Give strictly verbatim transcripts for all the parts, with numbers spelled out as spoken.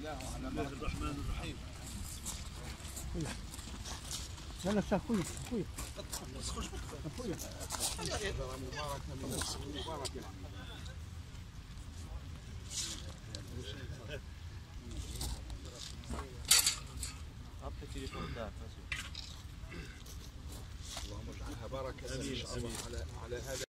بسم الله الرحمن الرحيم. يلا اخويا اخويا اخويا مبارك مبارك. اعطي تليفون ده. اللهم اجعلها بركه ان شاء الله على على هذا.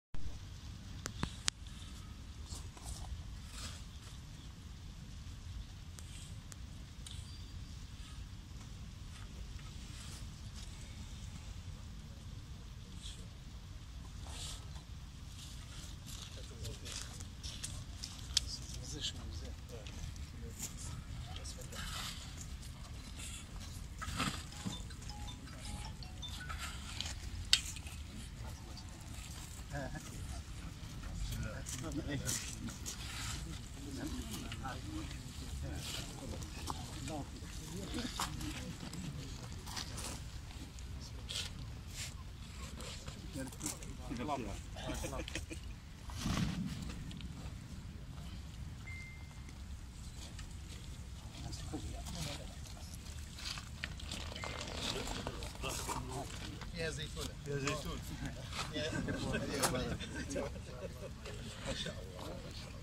يا زيتون يا زيتون. ما شاء الله.